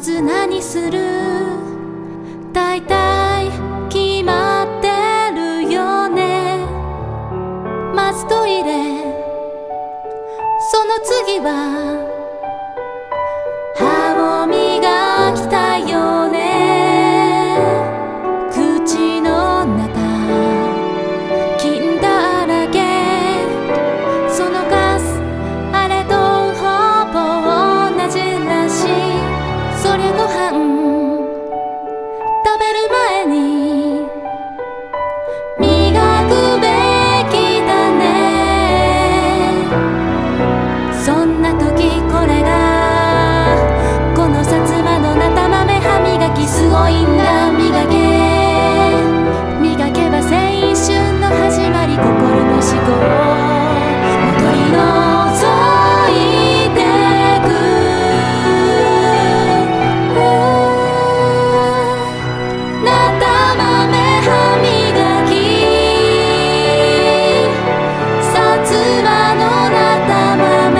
ず何するだいたい決まってるよね。まずトイレ、その次は歯を磨きたいよね。口の中菌だらけ、そのガスあれとほぼ同じらしい。そりゃご飯食べる前に磨くべきだね。そんな時これがこの薩摩のなた豆歯磨きすごいんだ。磨けば青春の始まり、心の思考を取り除いてく。なた豆歯磨き、薩摩のなた豆、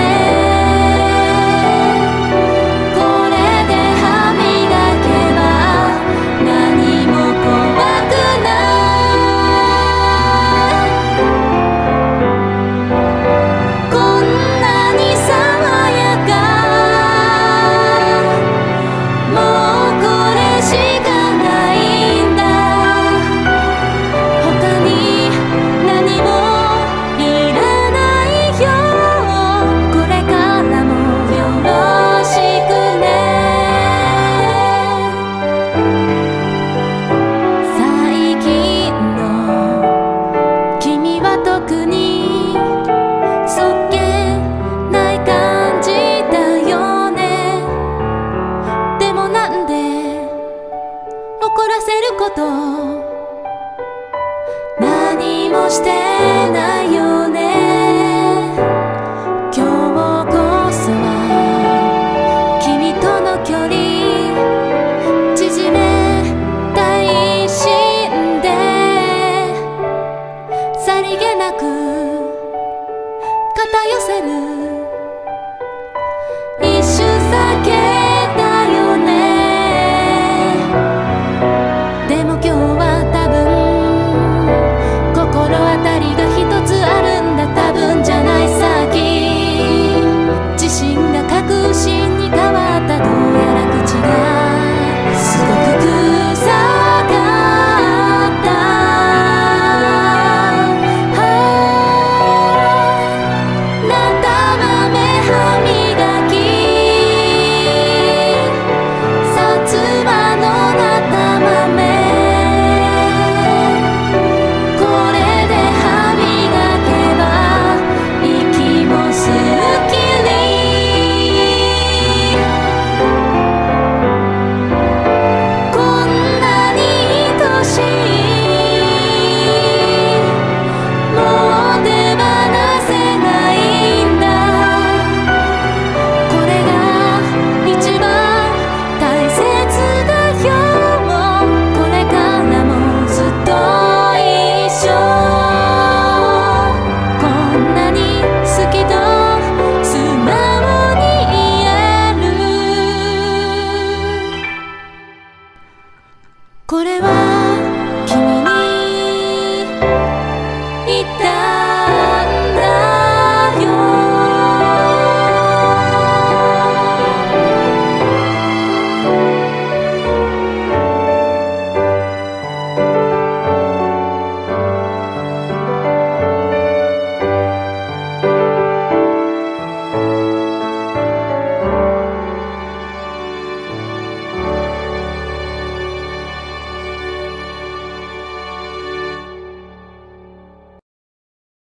これで歯磨けば何も怖くない。こんなに爽やか、もうこれしかないんだ。他に何もいらないよ。これからもよろしくね。最近の君は特にそっけない感じだよね。でもなんで怒らせること